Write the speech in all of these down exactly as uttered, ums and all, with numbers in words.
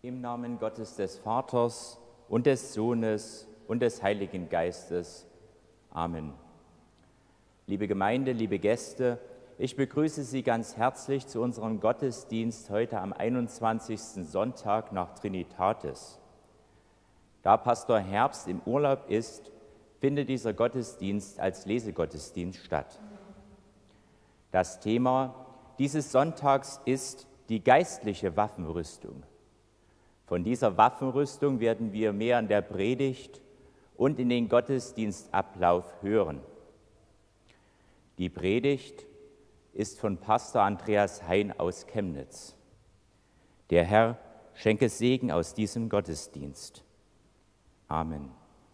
Im Namen Gottes des Vaters und des Sohnes und des Heiligen Geistes. Amen. Liebe Gemeinde, liebe Gäste, ich begrüße Sie ganz herzlich zu unserem Gottesdienst heute am einundzwanzigsten Sonntag nach Trinitatis. Da Pastor Herbst im Urlaub ist, findet dieser Gottesdienst als Lesegottesdienst statt. Das Thema dieses Sonntags ist die geistliche Waffenrüstung. Von dieser Waffenrüstung werden wir mehr in der Predigt und in den Gottesdienstablauf hören. Die Predigt ist von Pastor Andreas Hein aus Chemnitz. Der Herr schenke Segen aus diesem Gottesdienst. Amen.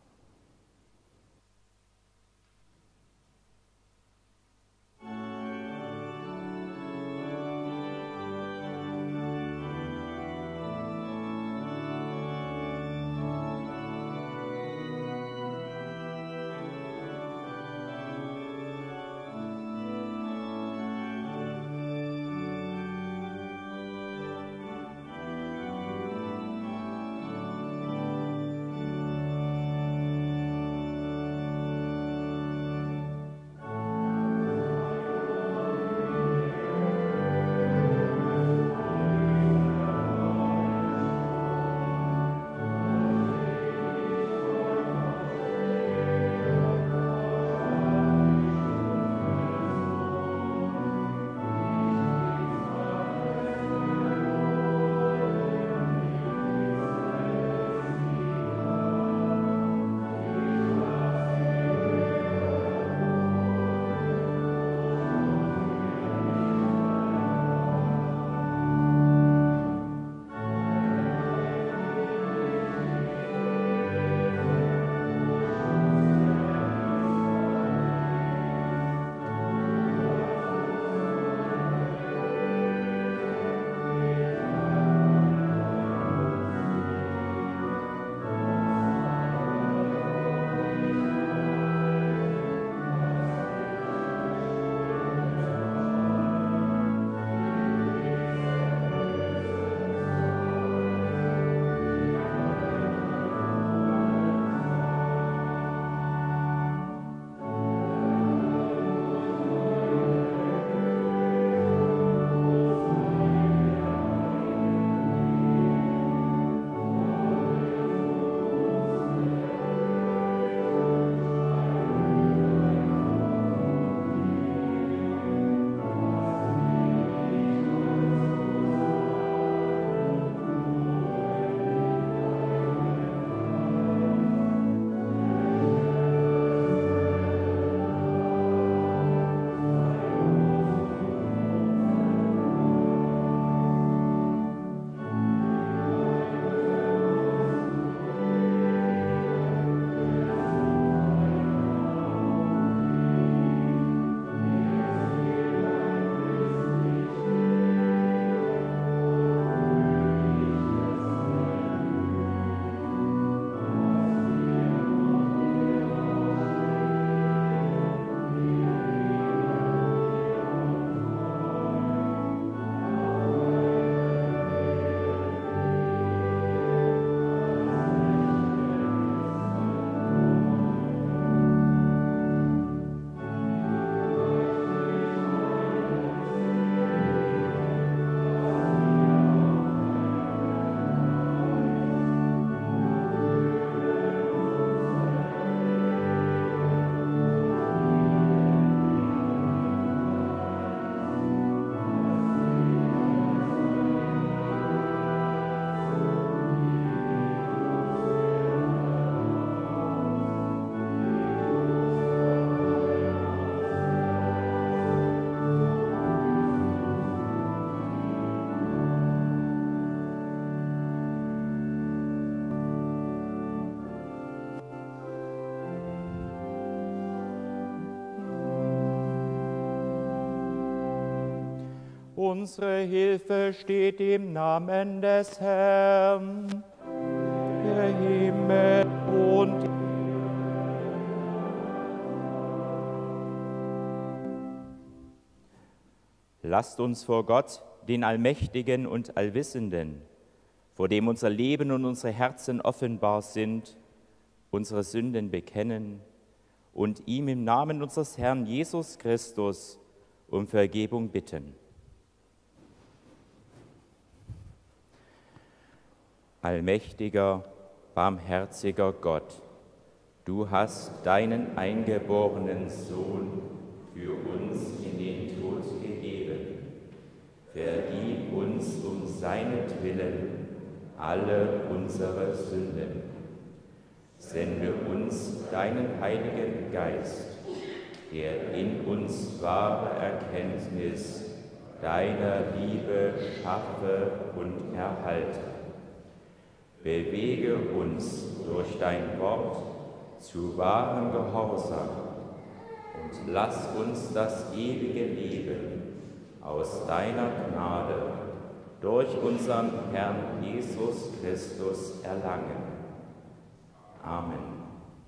Unsere Hilfe steht im Namen des Herrn, der Himmel und Lasst uns vor Gott, den Allmächtigen und Allwissenden, vor dem unser Leben und unsere Herzen offenbar sind, unsere Sünden bekennen und ihm im Namen unseres Herrn Jesus Christus um Vergebung bitten. Allmächtiger, barmherziger Gott, du hast deinen eingeborenen Sohn für uns in den Tod gegeben. Vergib uns um seinetwillen alle unsere Sünden. Sende uns deinen Heiligen Geist, der in uns wahre Erkenntnis deiner Liebe schaffe und erhalte. Bewege uns durch dein Wort zu wahrem Gehorsam und lass uns das ewige Leben aus deiner Gnade durch unseren Herrn Jesus Christus erlangen. Amen.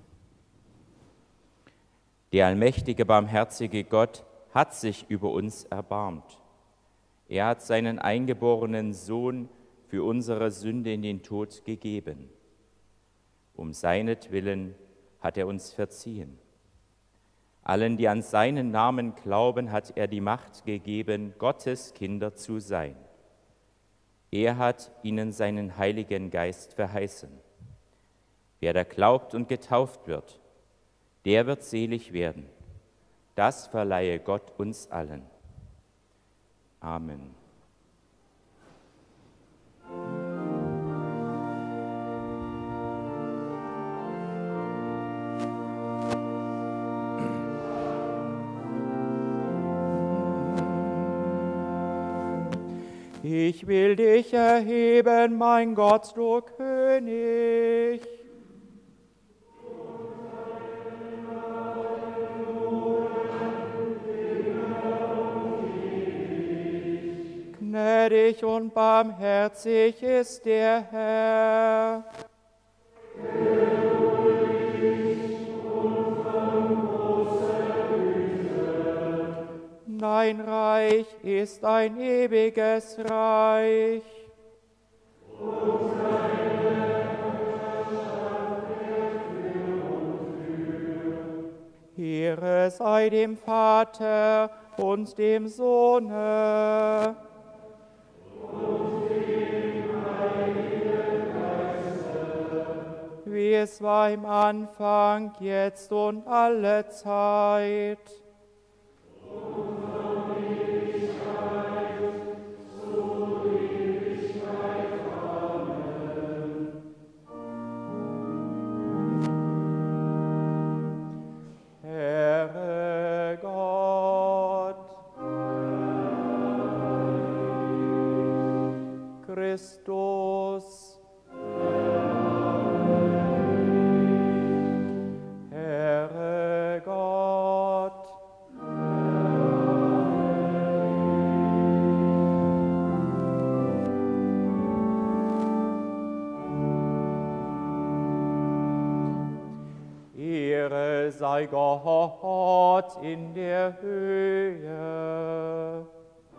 Der allmächtige, barmherzige Gott hat sich über uns erbarmt. Er hat seinen eingeborenen Sohn für unsere Sünde in den Tod gegeben. Um seinetwillen hat er uns verziehen. Allen, die an seinen Namen glauben, hat er die Macht gegeben, Gottes Kinder zu sein. Er hat ihnen seinen Heiligen Geist verheißen. Wer da glaubt und getauft wird, der wird selig werden. Das verleihe Gott uns allen. Amen. Ich will dich erheben, mein Gott, du König. Gnädig und barmherzig ist der Herr. Dein Reich ist ein ewiges Reich. Ehre sei dem Vater und dem Sohne und dem Heiligen Geiste, wie es war im Anfang, jetzt und alle Zeit. Christus. Herre Gott. Ehre sei Gott in der Höhe.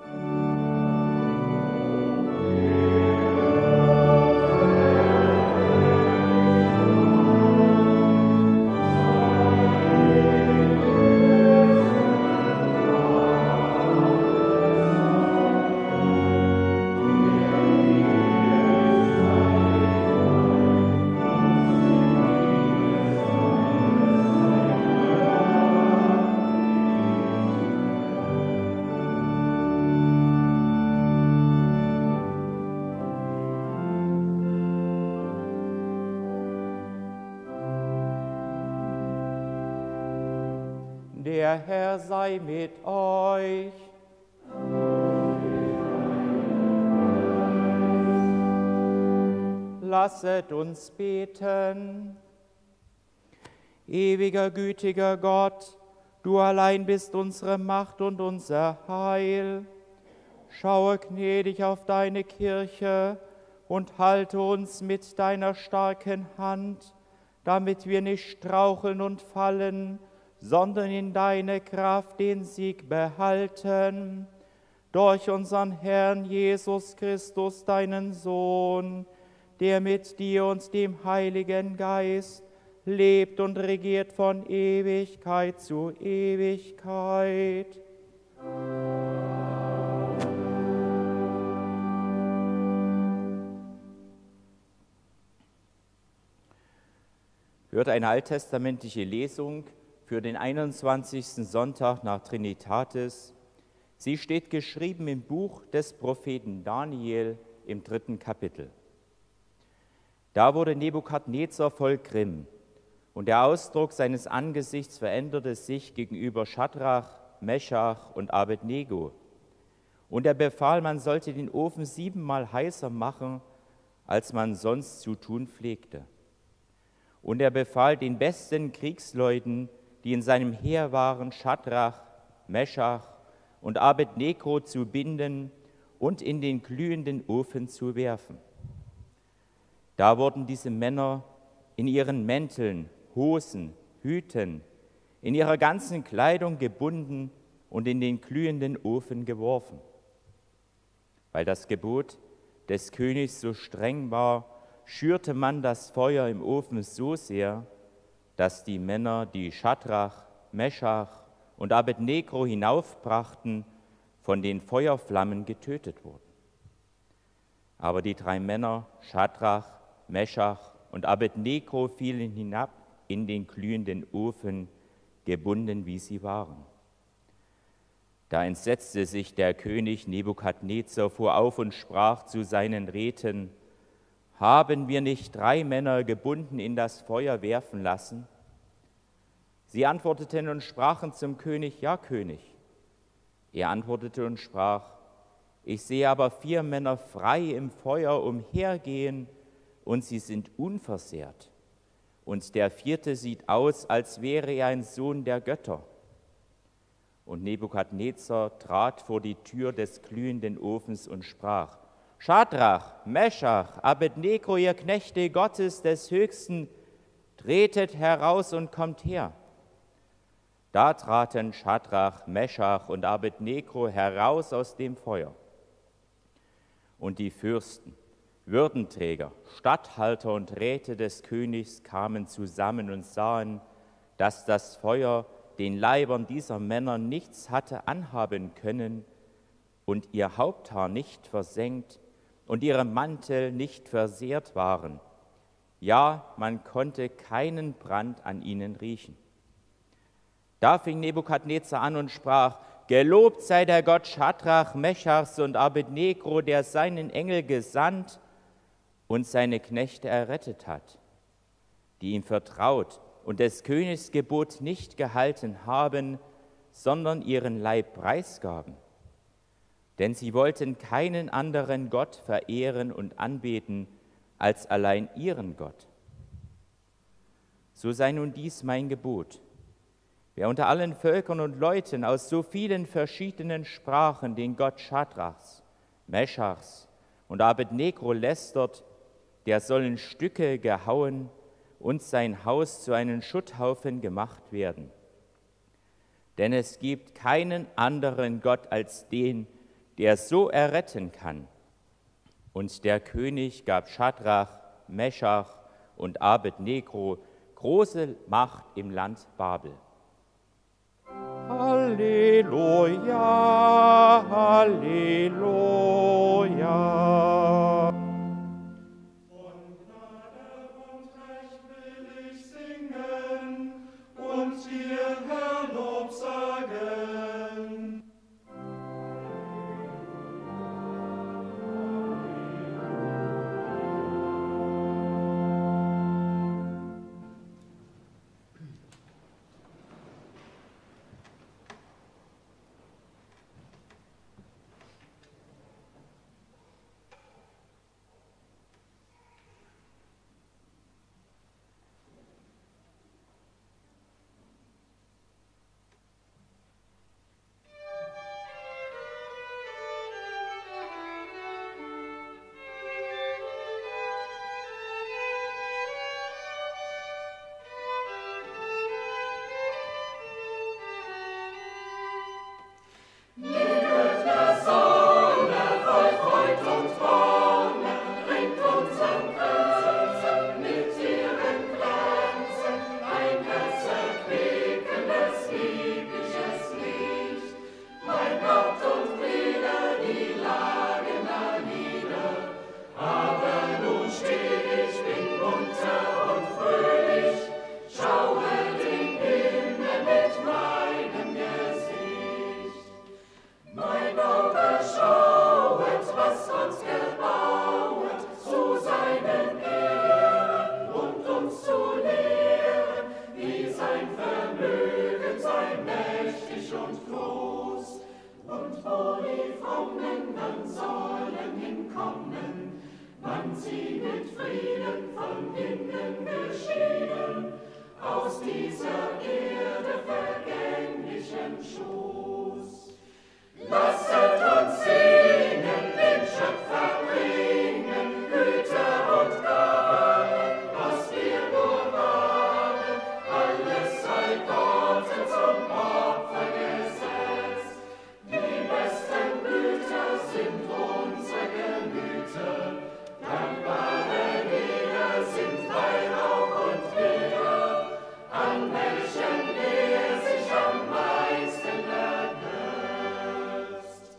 Der Herr sei mit euch. Lasset uns beten. Ewiger, gütiger Gott, du allein bist unsere Macht und unser Heil. Schaue gnädig auf deine Kirche und halte uns mit deiner starken Hand, damit wir nicht straucheln und fallen, sondern in deine Kraft den Sieg behalten. Durch unseren Herrn Jesus Christus, deinen Sohn, der mit dir und dem Heiligen Geist lebt und regiert von Ewigkeit zu Ewigkeit. Hört eine alttestamentliche Lesung für den einundzwanzigsten Sonntag nach Trinitatis. Sie steht geschrieben im Buch des Propheten Daniel im dritten Kapitel. Da wurde Nebukadnezar voll Grimm, und der Ausdruck seines Angesichts veränderte sich gegenüber Schadrach, Meschach und Abednego. Und er befahl, man sollte den Ofen siebenmal heißer machen, als man sonst zu tun pflegte. Und er befahl den besten Kriegsleuten, die in seinem Heer waren, Schadrach, Meschach und Abednego zu binden und in den glühenden Ofen zu werfen. Da wurden diese Männer in ihren Mänteln, Hosen, Hüten, in ihrer ganzen Kleidung gebunden und in den glühenden Ofen geworfen. Weil das Gebot des Königs so streng war, schürte man das Feuer im Ofen so sehr, dass die Männer, die Schadrach, Meschach und Abednego hinaufbrachten, von den Feuerflammen getötet wurden. Aber die drei Männer, Schadrach, Meschach und Abednego, fielen hinab in den glühenden Ofen, gebunden wie sie waren. Da entsetzte sich der König Nebukadnezar, fuhr auf und sprach zu seinen Räten: Haben wir nicht drei Männer gebunden in das Feuer werfen lassen? Sie antworteten und sprachen zum König: Ja, König. Er antwortete und sprach: Ich sehe aber vier Männer frei im Feuer umhergehen, und sie sind unversehrt. Und der vierte sieht aus, als wäre er ein Sohn der Götter. Und Nebukadnezar trat vor die Tür des glühenden Ofens und sprach: Schadrach, Meschach, Abednego, ihr Knechte Gottes des Höchsten, tretet heraus und kommt her. Da traten Schadrach, Meschach und Abednego heraus aus dem Feuer. Und die Fürsten, Würdenträger, Statthalter und Räte des Königs kamen zusammen und sahen, dass das Feuer den Leibern dieser Männer nichts hatte anhaben können und ihr Haupthaar nicht versengt und ihre Mantel nicht versehrt waren. Ja, man konnte keinen Brand an ihnen riechen. Da fing Nebukadnezar an und sprach: Gelobt sei der Gott Schadrach, Meschachs und Abednego, der seinen Engel gesandt und seine Knechte errettet hat, die ihm vertraut und des Königs Gebot nicht gehalten haben, sondern ihren Leib preisgaben. Denn sie wollten keinen anderen Gott verehren und anbeten, als allein ihren Gott. So sei nun dies mein Gebot: Wer unter allen Völkern und Leuten aus so vielen verschiedenen Sprachen den Gott Schadrachs, Meschachs und Abednego lästert, der soll in Stücke gehauen und sein Haus zu einem Schutthaufen gemacht werden. Denn es gibt keinen anderen Gott als den, der so erretten kann. Und der König gab Schadrach, Meschach und Abednego große Macht im Land Babel. Halleluja, Halleluja. Von Gnade und Recht will ich singen und dir, Herr, Lob sagen. sind sie mit Frieden von hinnen geschieden, aus dieser Erde vergänglichen Schoß. Lasset uns singen, den Schöpfer bringen, Güte und Gabe, was wir nur haben, alles sei Gott zum Opfer gesetzt. Die besten Güter sind unser Gemüte, dankbare Lieder sind Weihrauch und Feder, an welchen er sich am meisten ergötzt.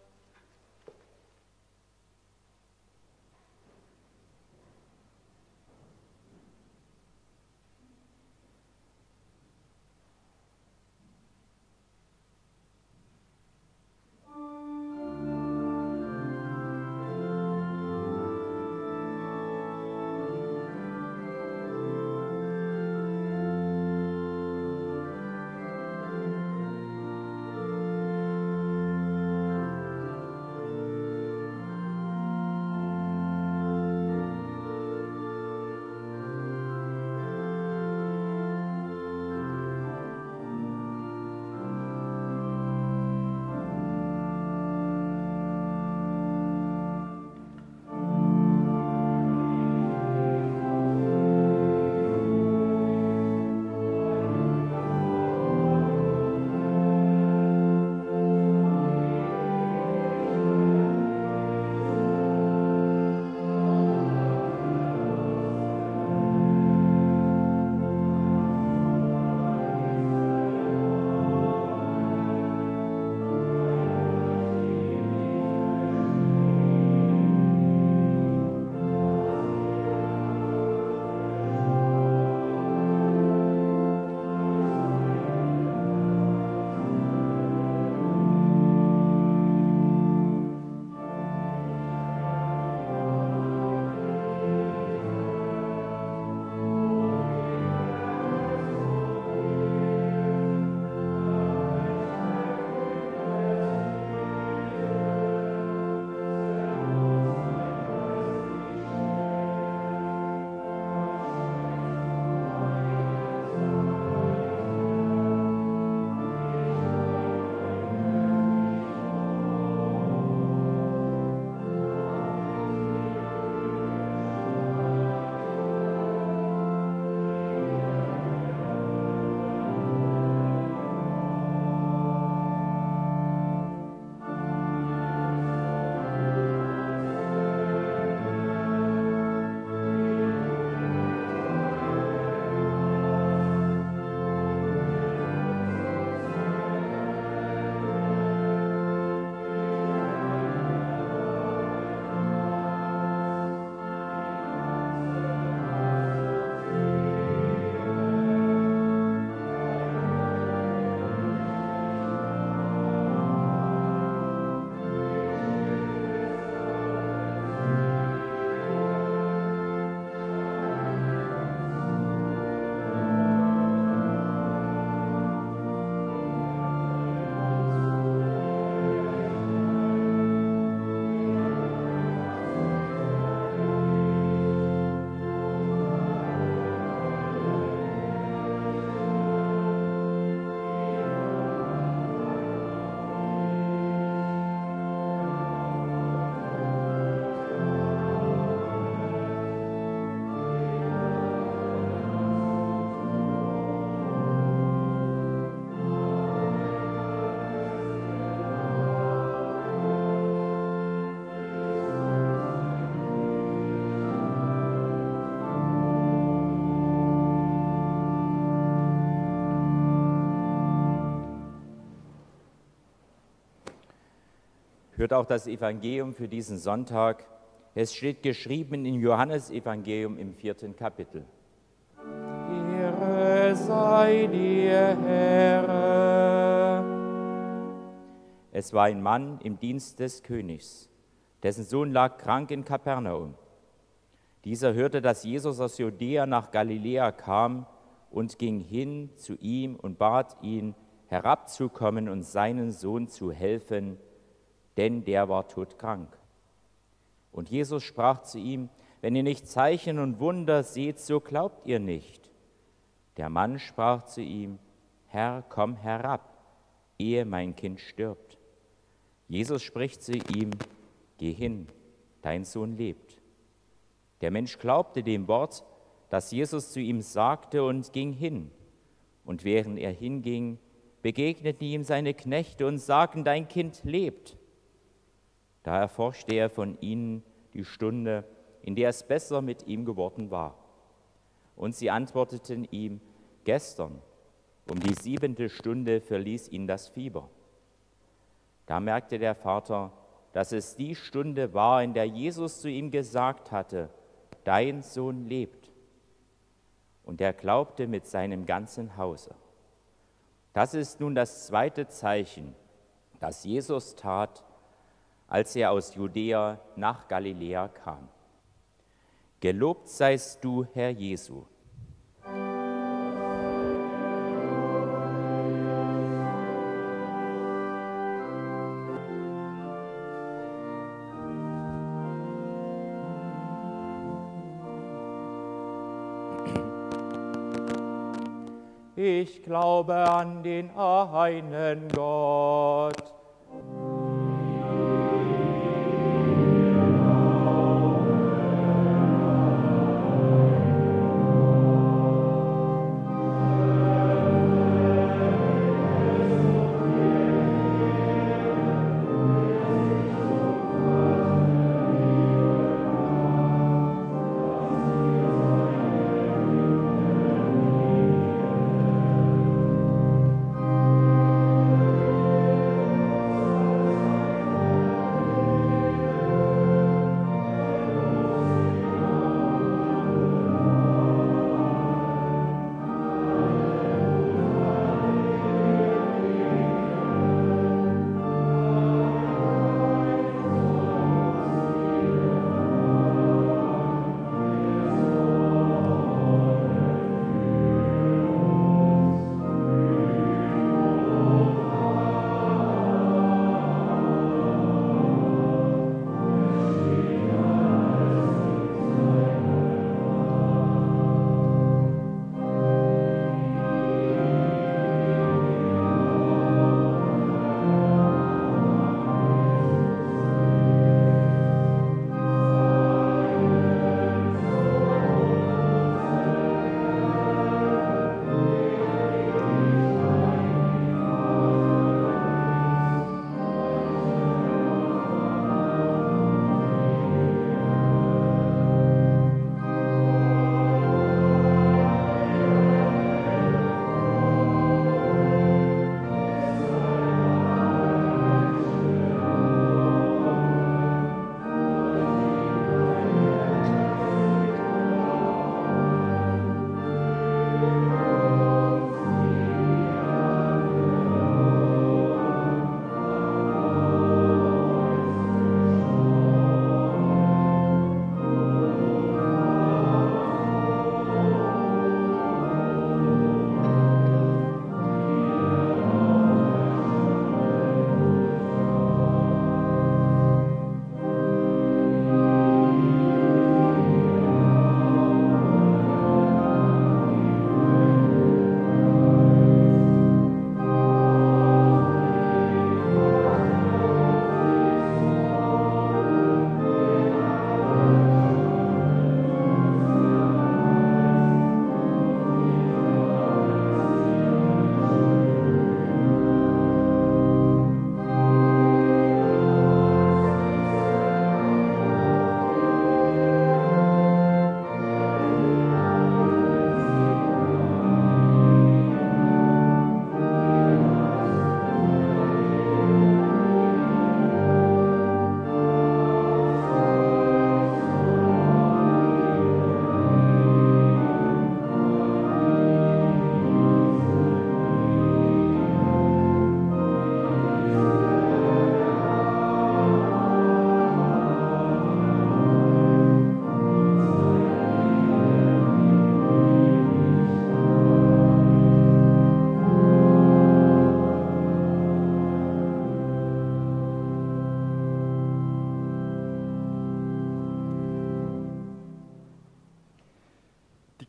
Hört auch das Evangelium für diesen Sonntag. Es steht geschrieben im Johannesevangelium im vierten Kapitel. Ehre sei dir, Herr. Es war ein Mann im Dienst des Königs, dessen Sohn lag krank in Kapernaum. Dieser hörte, dass Jesus aus Judäa nach Galiläa kam und ging hin zu ihm und bat ihn, herabzukommen und seinen Sohn zu helfen, denn der war todkrank. Und Jesus sprach zu ihm, Wenn ihr nicht Zeichen und Wunder seht, so glaubt ihr nicht. Der Mann sprach zu ihm: Herr, komm herab, ehe mein Kind stirbt. Jesus spricht zu ihm: Geh hin, dein Sohn lebt. Der Mensch glaubte dem Wort, das Jesus zu ihm sagte, und ging hin. Und während er hinging, begegneten ihm seine Knechte und sagten: Dein Kind lebt. Da erforschte er von ihnen die Stunde, in der es besser mit ihm geworden war. Und sie antworteten ihm: Gestern, um die siebente Stunde, verließ ihn das Fieber. Da merkte der Vater, dass es die Stunde war, in der Jesus zu ihm gesagt hatte: Dein Sohn lebt. Und er glaubte mit seinem ganzen Hause. Das ist nun das zweite Zeichen, das Jesus tat, als er aus Judäa nach Galiläa kam. Gelobt seist du, Herr Jesu. Ich glaube an den einen Gott.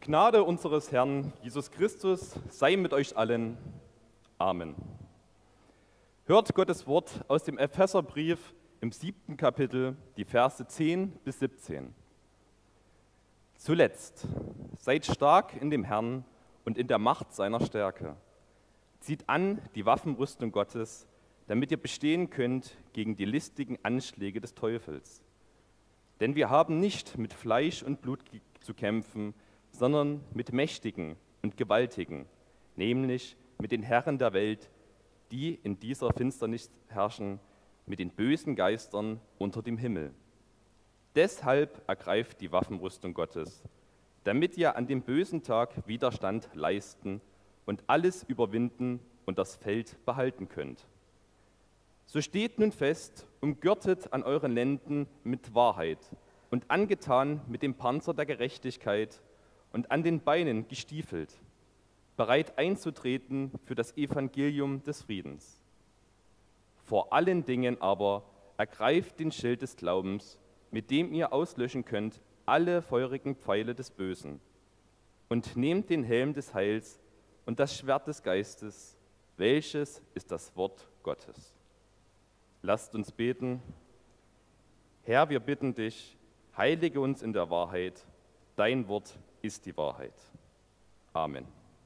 Gnade unseres Herrn Jesus Christus sei mit euch allen. Amen. Hört Gottes Wort aus dem Epheserbrief im siebten Kapitel, die Verse zehn bis siebzehn. Zuletzt, seid stark in dem Herrn und in der Macht seiner Stärke. Zieht an die Waffenrüstung Gottes, damit ihr bestehen könnt gegen die listigen Anschläge des Teufels. Denn wir haben nicht mit Fleisch und Blut zu kämpfen, sondern mit Mächtigen und Gewaltigen, nämlich mit den Herren der Welt, die in dieser Finsternis herrschen, mit den bösen Geistern unter dem Himmel. Deshalb ergreift die Waffenrüstung Gottes, damit ihr an dem bösen Tag Widerstand leisten und alles überwinden und das Feld behalten könnt. So steht nun fest, umgürtet an euren Lenden mit Wahrheit und angetan mit dem Panzer der Gerechtigkeit und an den Beinen gestiefelt, bereit einzutreten für das Evangelium des Friedens. Vor allen Dingen aber ergreift den Schild des Glaubens, mit dem ihr auslöschen könnt alle feurigen Pfeile des Bösen, und nehmt den Helm des Heils und das Schwert des Geistes, welches ist das Wort Gottes. Lasst uns beten. Herr, wir bitten dich, heilige uns in der Wahrheit. Dein Wort ist die Wahrheit. Amen.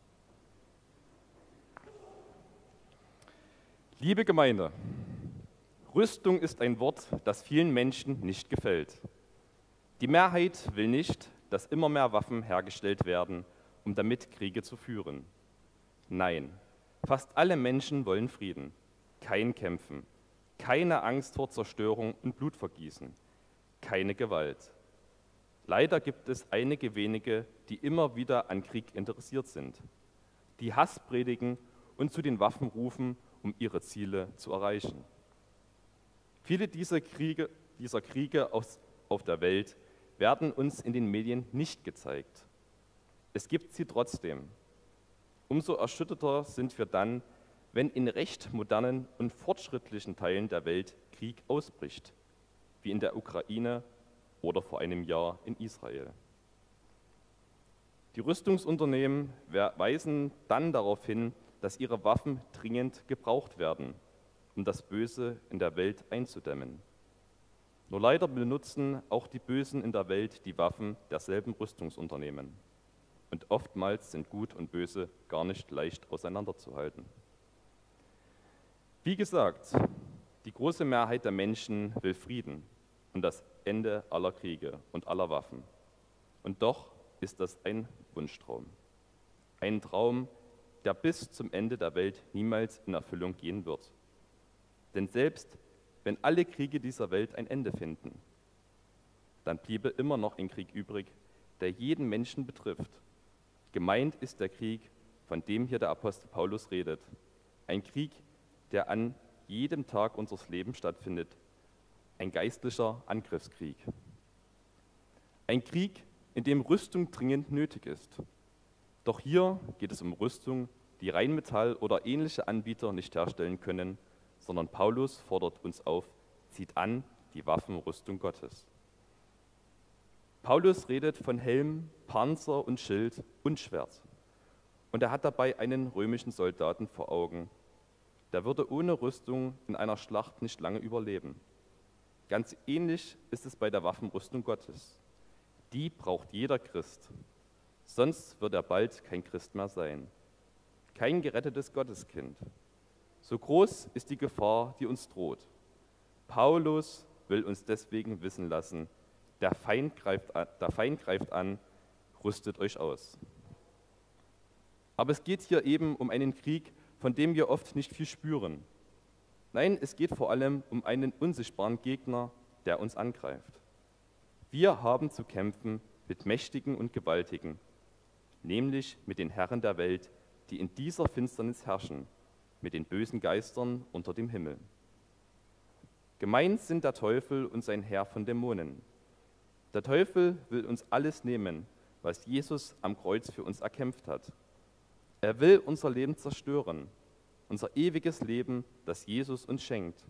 Liebe Gemeinde, Rüstung ist ein Wort, das vielen Menschen nicht gefällt. Die Mehrheit will nicht, dass immer mehr Waffen hergestellt werden, um damit Kriege zu führen. Nein, fast alle Menschen wollen Frieden, kein Kämpfen, keine Angst vor Zerstörung und Blutvergießen, keine Gewalt. Leider gibt es einige wenige, die immer wieder an Krieg interessiert sind, die Hass predigen und zu den Waffen rufen, um ihre Ziele zu erreichen. Viele dieser Kriege, dieser Kriege aus, auf der Welt werden uns in den Medien nicht gezeigt. Es gibt sie trotzdem. Umso erschütterter sind wir dann, wenn in recht modernen und fortschrittlichen Teilen der Welt Krieg ausbricht, wie in der Ukraine oder vor einem Jahr in Israel. Die Rüstungsunternehmen weisen dann darauf hin, dass ihre Waffen dringend gebraucht werden, um das Böse in der Welt einzudämmen. Nur leider benutzen auch die Bösen in der Welt die Waffen derselben Rüstungsunternehmen. Und oftmals sind Gut und Böse gar nicht leicht auseinanderzuhalten. Wie gesagt, die große Mehrheit der Menschen will Frieden und das Ende aller Kriege und aller Waffen. Und doch ist das ein Wunschtraum. Ein Traum, der bis zum Ende der Welt niemals in Erfüllung gehen wird. Denn selbst wenn alle Kriege dieser Welt ein Ende finden, dann bliebe immer noch ein Krieg übrig, der jeden Menschen betrifft. Gemeint ist der Krieg, von dem hier der Apostel Paulus redet. Ein Krieg, der an jedem Tag unseres Lebens stattfindet. Ein geistlicher Angriffskrieg. Ein Krieg, in dem Rüstung dringend nötig ist. Doch hier geht es um Rüstung, die Rheinmetall oder ähnliche Anbieter nicht herstellen können, sondern Paulus fordert uns auf, zieht an die Waffenrüstung Gottes. Paulus redet von Helm, Panzer und Schild und Schwert. Und er hat dabei einen römischen Soldaten vor Augen. Der würde ohne Rüstung in einer Schlacht nicht lange überleben. Ganz ähnlich ist es bei der Waffenrüstung Gottes. Die braucht jeder Christ. Sonst wird er bald kein Christ mehr sein. Kein gerettetes Gotteskind. So groß ist die Gefahr, die uns droht. Paulus will uns deswegen wissen lassen, der Feind greift an, der Feind greift an, rüstet euch aus. Aber es geht hier eben um einen Krieg, von dem wir oft nicht viel spüren. Nein, es geht vor allem um einen unsichtbaren Gegner, der uns angreift. Wir haben zu kämpfen mit Mächtigen und Gewaltigen, nämlich mit den Herren der Welt, die in dieser Finsternis herrschen, mit den bösen Geistern unter dem Himmel. Gemeint sind der Teufel und sein Heer von Dämonen. Der Teufel will uns alles nehmen, was Jesus am Kreuz für uns erkämpft hat. Er will unser Leben zerstören, unser ewiges Leben, das Jesus uns schenkt.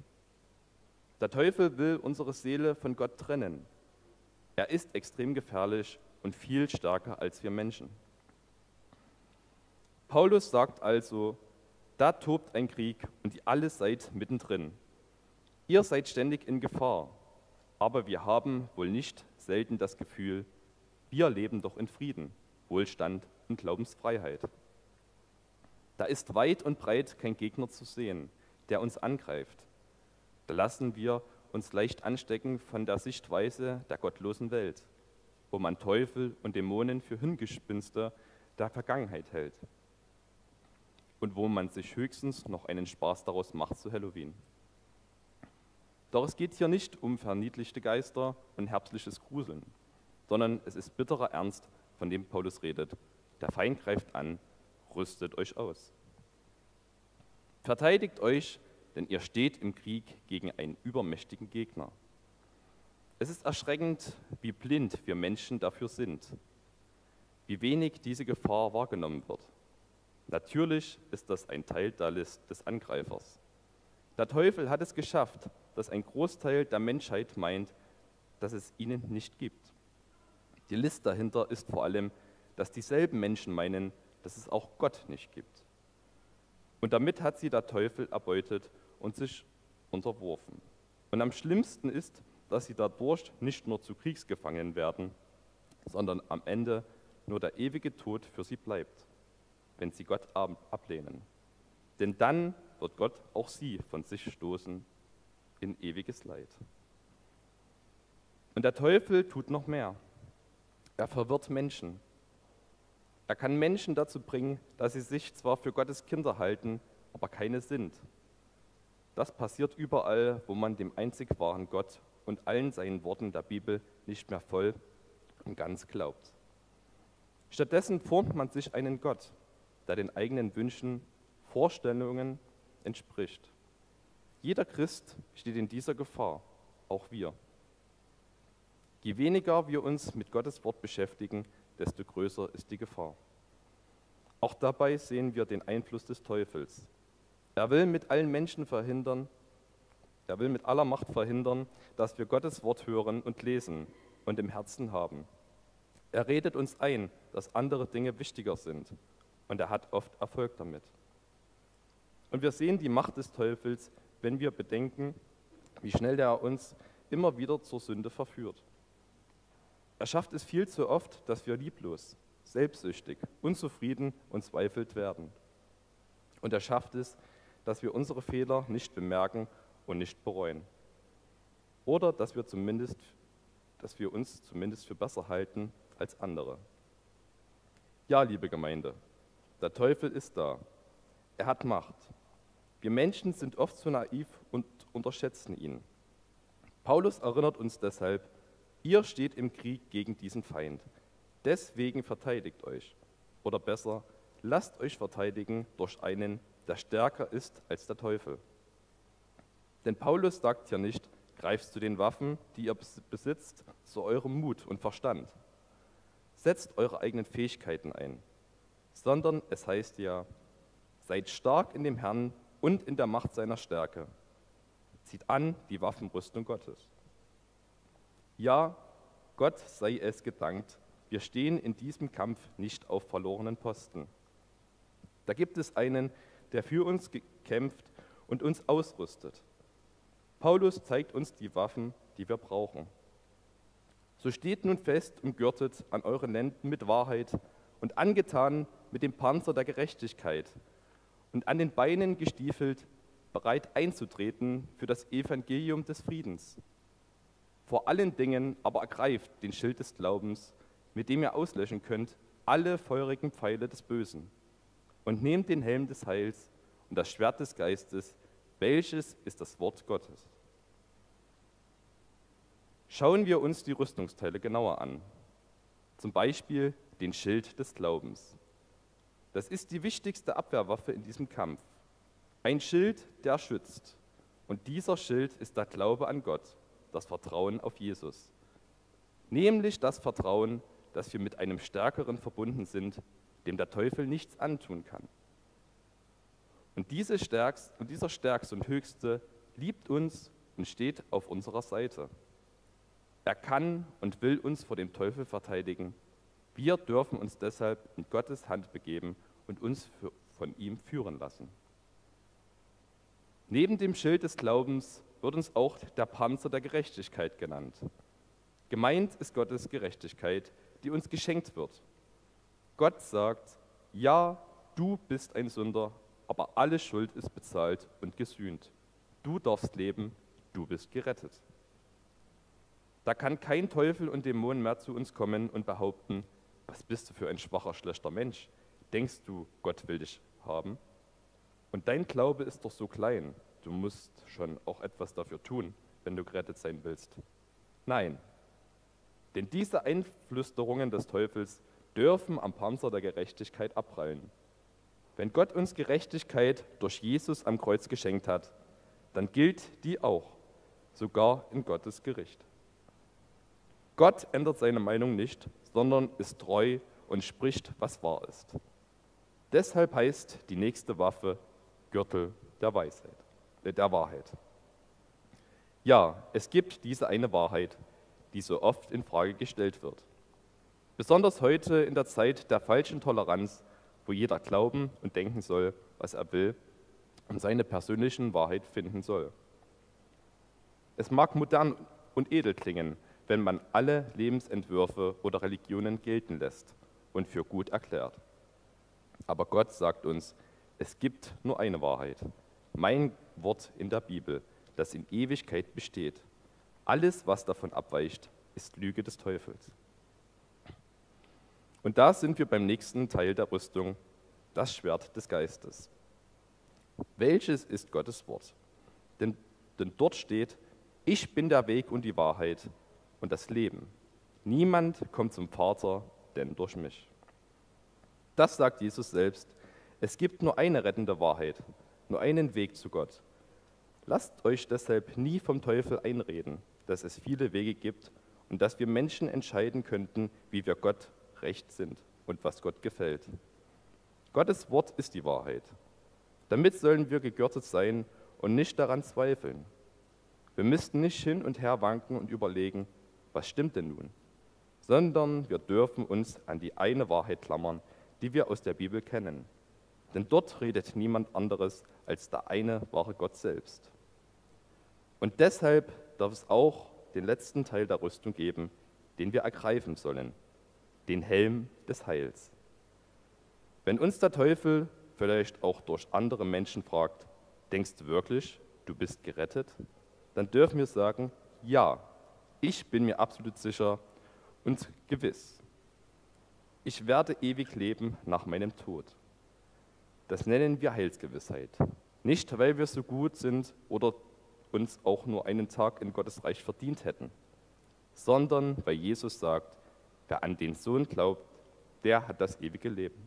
Der Teufel will unsere Seele von Gott trennen. Er ist extrem gefährlich und viel stärker als wir Menschen. Paulus sagt also, da tobt ein Krieg und ihr alle seid mittendrin. Ihr seid ständig in Gefahr, aber wir haben wohl nicht selten das Gefühl, wir leben doch in Frieden, Wohlstand und Glaubensfreiheit. Da ist weit und breit kein Gegner zu sehen, der uns angreift. Da lassen wir uns leicht anstecken von der Sichtweise der gottlosen Welt, wo man Teufel und Dämonen für Hirngespinste der Vergangenheit hält und wo man sich höchstens noch einen Spaß daraus macht zu Halloween. Doch es geht hier nicht um verniedlichte Geister und herbstliches Gruseln, sondern es ist bitterer Ernst, von dem Paulus redet. Der Feind greift an, rüstet euch aus. Verteidigt euch, denn ihr steht im Krieg gegen einen übermächtigen Gegner. Es ist erschreckend, wie blind wir Menschen dafür sind, wie wenig diese Gefahr wahrgenommen wird. Natürlich ist das ein Teil der List des Angreifers. Der Teufel hat es geschafft, dass ein Großteil der Menschheit meint, dass es ihnen nicht gibt. Die List dahinter ist vor allem, dass dieselben Menschen meinen, dass es auch Gott nicht gibt. Und damit hat sie der Teufel erbeutet und sich unterworfen. Und am schlimmsten ist, dass sie dadurch nicht nur zu Kriegsgefangenen werden, sondern am Ende nur der ewige Tod für sie bleibt, wenn sie Gott ablehnen. Denn dann wird Gott auch sie von sich stoßen in ewiges Leid. Und der Teufel tut noch mehr. Er verwirrt Menschen. Er kann Menschen dazu bringen, dass sie sich zwar für Gottes Kinder halten, aber keine sind. Das passiert überall, wo man dem einzig wahren Gott und allen seinen Worten der Bibel nicht mehr voll und ganz glaubt. Stattdessen formt man sich einen Gott, der den eigenen Wünschen, Vorstellungen entspricht. Jeder Christ steht in dieser Gefahr, auch wir. Je weniger wir uns mit Gottes Wort beschäftigen, desto größer ist die Gefahr. Auch dabei sehen wir den Einfluss des Teufels. Er will mit allen Menschen verhindern, er will mit aller Macht verhindern, dass wir Gottes Wort hören und lesen und im Herzen haben. Er redet uns ein, dass andere Dinge wichtiger sind, und er hat oft Erfolg damit. Und wir sehen die Macht des Teufels, wenn wir bedenken, wie schnell er uns immer wieder zur Sünde verführt. Er schafft es viel zu oft, dass wir lieblos, selbstsüchtig, unzufrieden und zweifelt werden. Und er schafft es, dass wir unsere Fehler nicht bemerken und nicht bereuen. Oder dass wir, zumindest, dass wir uns zumindest für besser halten als andere. Ja, liebe Gemeinde, der Teufel ist da. Er hat Macht. Wir Menschen sind oft zu naiv und unterschätzen ihn. Paulus erinnert uns deshalb, ihr steht im Krieg gegen diesen Feind. Deswegen verteidigt euch. Oder besser, lasst euch verteidigen durch einen, der stärker ist als der Teufel. Denn Paulus sagt ja nicht, greift zu den Waffen, die ihr besitzt, zu eurem Mut und Verstand. Setzt eure eigenen Fähigkeiten ein. Sondern es heißt ja, seid stark in dem Herrn und in der Macht seiner Stärke. Zieht an die Waffenrüstung Gottes. Ja, Gott sei es gedankt, wir stehen in diesem Kampf nicht auf verlorenen Posten. Da gibt es einen, der für uns kämpft und uns ausrüstet. Paulus zeigt uns die Waffen, die wir brauchen. So steht nun fest umgürtet an euren Lenden mit Wahrheit und angetan mit dem Panzer der Gerechtigkeit und an den Beinen gestiefelt, bereit einzutreten für das Evangelium des Friedens. Vor allen Dingen aber ergreift den Schild des Glaubens, mit dem ihr auslöschen könnt alle feurigen Pfeile des Bösen, und nehmt den Helm des Heils und das Schwert des Geistes, welches ist das Wort Gottes. Schauen wir uns die Rüstungsteile genauer an, zum Beispiel den Schild des Glaubens. Das ist die wichtigste Abwehrwaffe in diesem Kampf. Ein Schild, der schützt. Und dieser Schild ist der Glaube an Gott, das Vertrauen auf Jesus. Nämlich das Vertrauen, dass wir mit einem Stärkeren verbunden sind, dem der Teufel nichts antun kann. Und, diese Stärkste, und dieser Stärkste und Höchste liebt uns und steht auf unserer Seite. Er kann und will uns vor dem Teufel verteidigen Wir dürfen uns deshalb in Gottes Hand begeben und uns für, von ihm führen lassen. Neben dem Schild des Glaubens wird uns auch der Panzer der Gerechtigkeit genannt. Gemeint ist Gottes Gerechtigkeit, die uns geschenkt wird. Gott sagt, ja, du bist ein Sünder, aber alle Schuld ist bezahlt und gesühnt. Du darfst leben, du bist gerettet. Da kann kein Teufel und Dämon mehr zu uns kommen und behaupten, was bist du für ein schwacher, schlechter Mensch? Denkst du, Gott will dich haben? Und dein Glaube ist doch so klein, du musst schon auch etwas dafür tun, wenn du gerettet sein willst. Nein, denn diese Einflüsterungen des Teufels dürfen am Panzer der Gerechtigkeit abprallen. Wenn Gott uns Gerechtigkeit durch Jesus am Kreuz geschenkt hat, dann gilt die auch, sogar in Gottes Gericht. Gott ändert seine Meinung nicht, sondern ist treu und spricht, was wahr ist. Deshalb heißt die nächste Waffe Gürtel der Weisheit, äh, der Wahrheit. Ja, es gibt diese eine Wahrheit, die so oft in Frage gestellt wird. Besonders heute in der Zeit der falschen Toleranz, wo jeder glauben und denken soll, was er will und seine persönlichen Wahrheit finden soll. Es mag modern und edel klingen, wenn man alle Lebensentwürfe oder Religionen gelten lässt und für gut erklärt. Aber Gott sagt uns, es gibt nur eine Wahrheit, mein Wort in der Bibel, das in Ewigkeit besteht. Alles, was davon abweicht, ist Lüge des Teufels. Und da sind wir beim nächsten Teil der Rüstung, das Schwert des Geistes. Welches ist Gottes Wort? Denn, denn dort steht, ich bin der Weg und die Wahrheit und das Leben. Niemand kommt zum Vater, denn durch mich. Das sagt Jesus selbst. Es gibt nur eine rettende Wahrheit, nur einen Weg zu Gott. Lasst euch deshalb nie vom Teufel einreden, dass es viele Wege gibt und dass wir Menschen entscheiden könnten, wie wir Gott recht sind und was Gott gefällt. Gottes Wort ist die Wahrheit. Damit sollen wir gegürtet sein und nicht daran zweifeln. Wir müssten nicht hin und her wanken und überlegen, was stimmt denn nun? Sondern wir dürfen uns an die eine Wahrheit klammern, die wir aus der Bibel kennen. Denn dort redet niemand anderes als der eine wahre Gott selbst. Und deshalb darf es auch den letzten Teil der Rüstung geben, den wir ergreifen sollen, den Helm des Heils. Wenn uns der Teufel vielleicht auch durch andere Menschen fragt, denkst du wirklich, du bist gerettet? Dann dürfen wir sagen, ja, ich bin mir absolut sicher und gewiss. Ich werde ewig leben nach meinem Tod. Das nennen wir Heilsgewissheit. Nicht, weil wir so gut sind oder uns auch nur einen Tag in Gottes Reich verdient hätten, sondern weil Jesus sagt, wer an den Sohn glaubt, der hat das ewige Leben.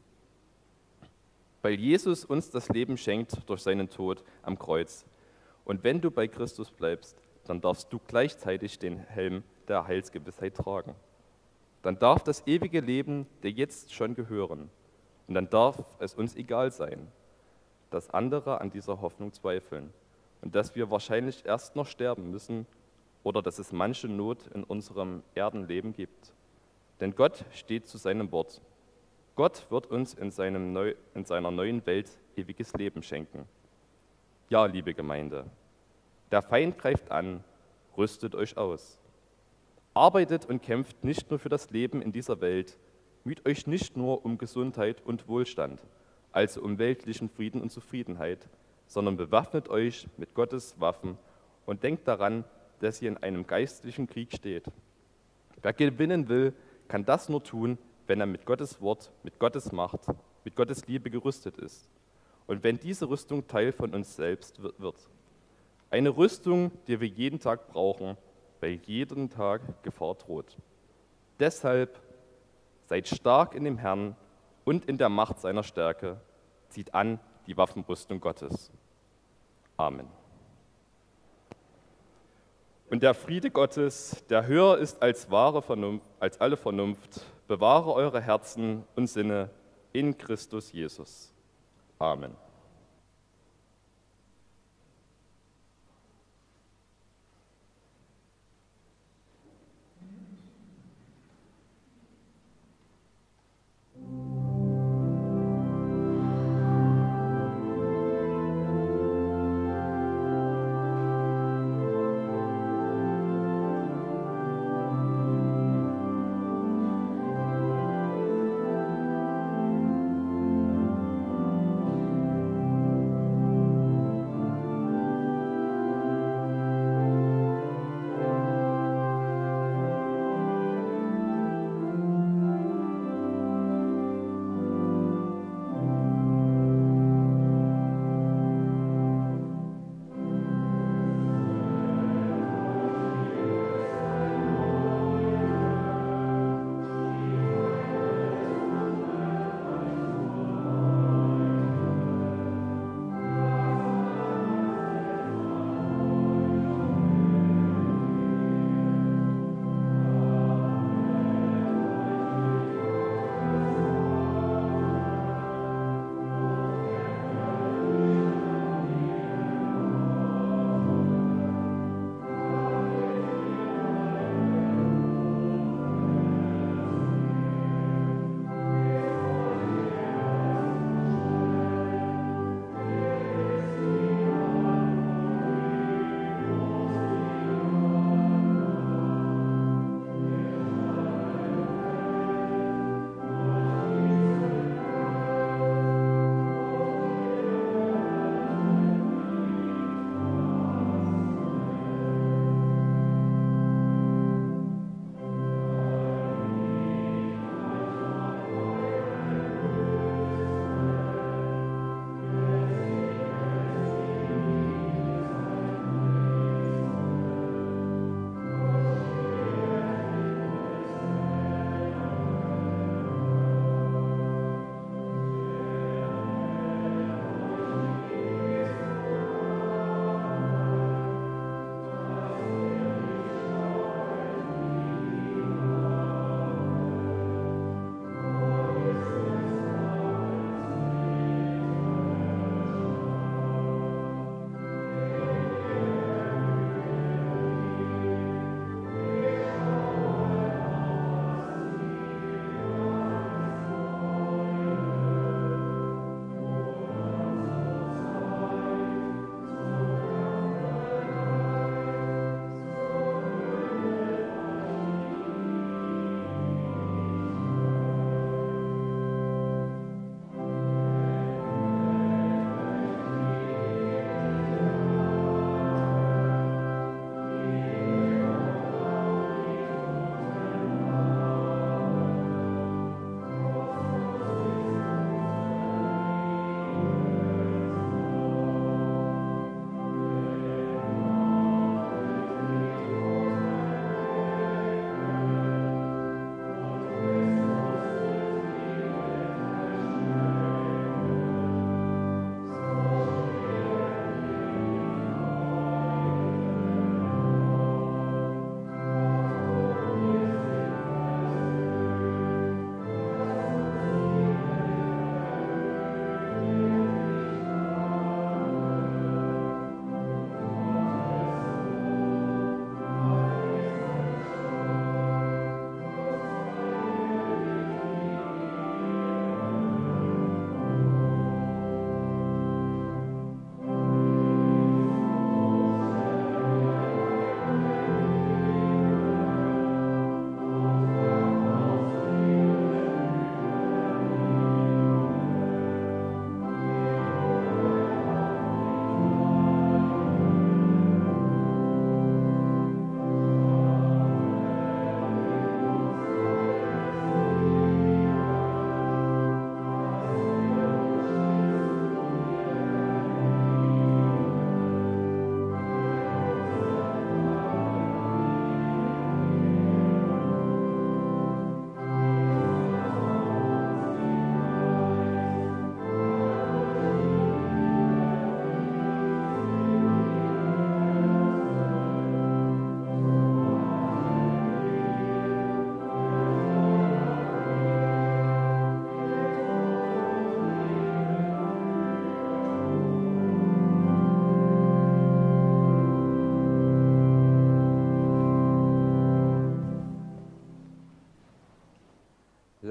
Weil Jesus uns das Leben schenkt durch seinen Tod am Kreuz. Und wenn du bei Christus bleibst, dann darfst du gleichzeitig den Helm der Heilsgewissheit tragen. Dann darf das ewige Leben dir jetzt schon gehören. Und dann darf es uns egal sein, dass andere an dieser Hoffnung zweifeln und dass wir wahrscheinlich erst noch sterben müssen oder dass es manche Not in unserem Erdenleben gibt. Denn Gott steht zu seinem Wort. Gott wird uns in, seinem Neu- in seiner neuen Welt ewiges Leben schenken. Ja, liebe Gemeinde, der Feind greift an, rüstet euch aus. Arbeitet und kämpft nicht nur für das Leben in dieser Welt, müht euch nicht nur um Gesundheit und Wohlstand, also um weltlichen Frieden und Zufriedenheit, sondern bewaffnet euch mit Gottes Waffen und denkt daran, dass ihr in einem geistlichen Krieg steht. Wer gewinnen will, kann das nur tun, wenn er mit Gottes Wort, mit Gottes Macht, mit Gottes Liebe gerüstet ist. Und wenn diese Rüstung Teil von uns selbst wird. Eine Rüstung, die wir jeden Tag brauchen, weil jeden Tag Gefahr droht. Deshalb seid stark in dem Herrn und in der Macht seiner Stärke. Zieht an die Waffenrüstung Gottes. Amen. Und der Friede Gottes, der höher ist als wahre Vernunft, als alle Vernunft, bewahre eure Herzen und Sinne in Christus Jesus. Amen.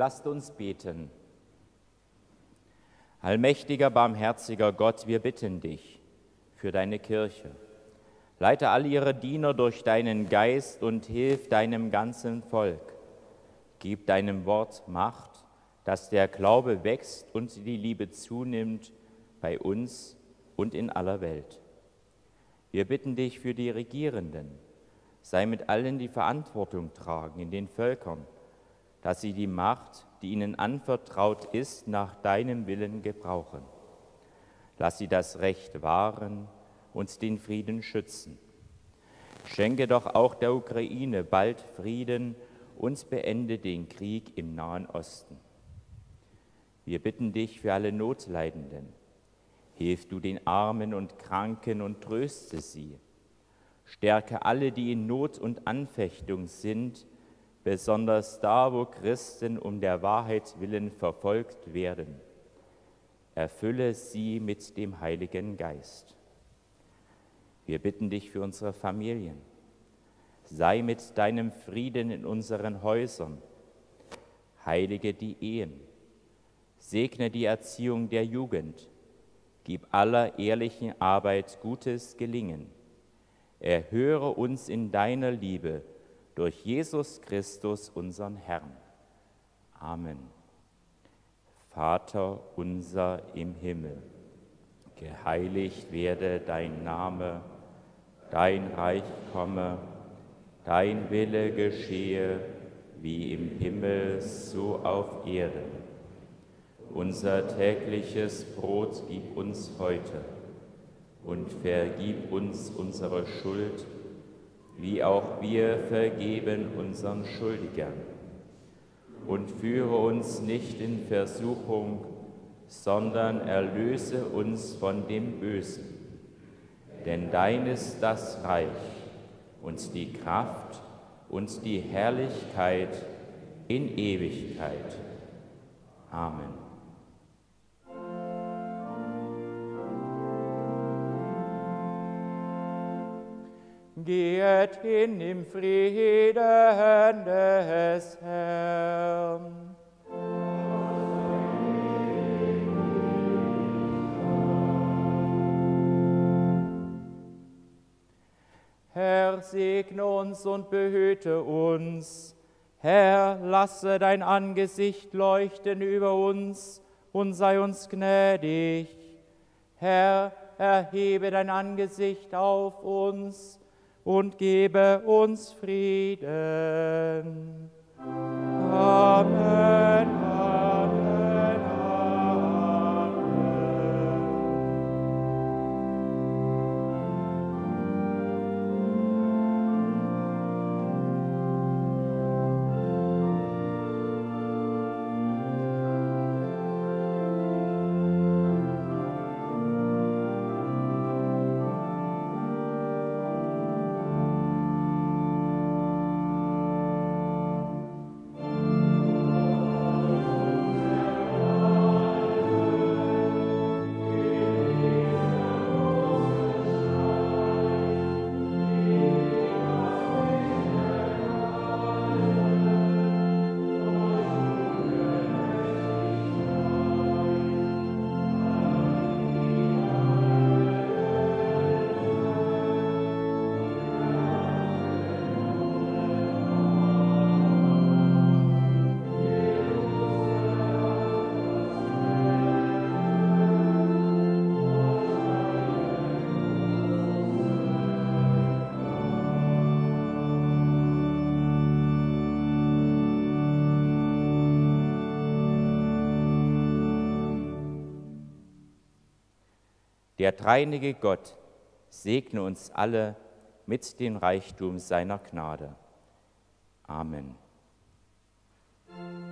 lasst uns beten. Allmächtiger, barmherziger Gott, wir bitten dich für deine Kirche. Leite all ihre Diener durch deinen Geist und hilf deinem ganzen Volk. Gib deinem Wort Macht, dass der Glaube wächst und die Liebe zunimmt bei uns und in aller Welt. Wir bitten dich für die Regierenden. Sei mit allen, die Verantwortung tragen in den Völkern, dass sie die Macht, die ihnen anvertraut ist, nach deinem Willen gebrauchen. Lass sie das Recht wahren und den Frieden schützen. Schenke doch auch der Ukraine bald Frieden und beende den Krieg im Nahen Osten. Wir bitten dich für alle Notleidenden. Hilf du den Armen und Kranken und tröste sie. Stärke alle, die in Not und Anfechtung sind, besonders da, wo Christen um der Wahrheit willen verfolgt werden. Erfülle sie mit dem Heiligen Geist. Wir bitten dich für unsere Familien. Sei mit deinem Frieden in unseren Häusern. Heilige die Ehen. Segne die Erziehung der Jugend. Gib aller ehrlichen Arbeit gutes Gelingen. Erhöre uns in deiner Liebe durch Jesus Christus, unseren Herrn. Amen. Vater unser im Himmel, geheiligt werde dein Name, dein Reich komme, dein Wille geschehe, wie im Himmel, so auf Erden. Unser tägliches Brot gib uns heute und vergib uns unsere Schuld, wie auch wir vergeben unseren Schuldigern. Und führe uns nicht in Versuchung, sondern erlöse uns von dem Bösen. Denn dein ist das Reich und die Kraft und die Herrlichkeit in Ewigkeit. Amen. Geht hin im Frieden des Herrn. Herr, segne uns und behüte uns. Herr, lasse dein Angesicht leuchten über uns und sei uns gnädig. Herr, erhebe dein Angesicht auf uns und gebe uns Frieden. Amen, Amen, Amen. Der dreieinige Gott segne uns alle mit dem Reichtum seiner Gnade. Amen.